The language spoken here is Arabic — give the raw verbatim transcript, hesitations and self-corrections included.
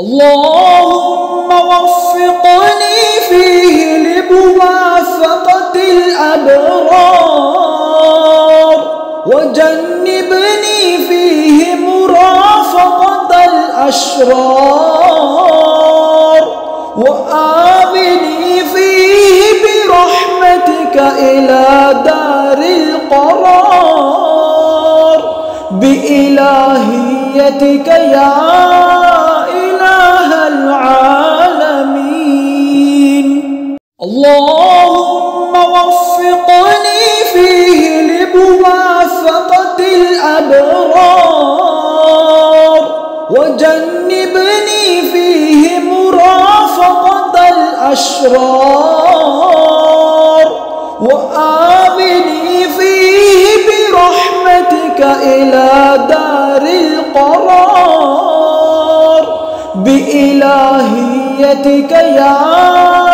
اللهم وفقني فيه لموافقة الأبرار، وجنبني فيه مرافقة الأشرار، وآبني فيه برحمتك إلى دار القرار، بإلهيتك يا إله العالمين. اللهم وفقني فيه لموافقة الأبرار، وجنبني فيه مرافقة الأشرار، وآبني فيه برحمتك إلى دار القرار، بإلهيتك يا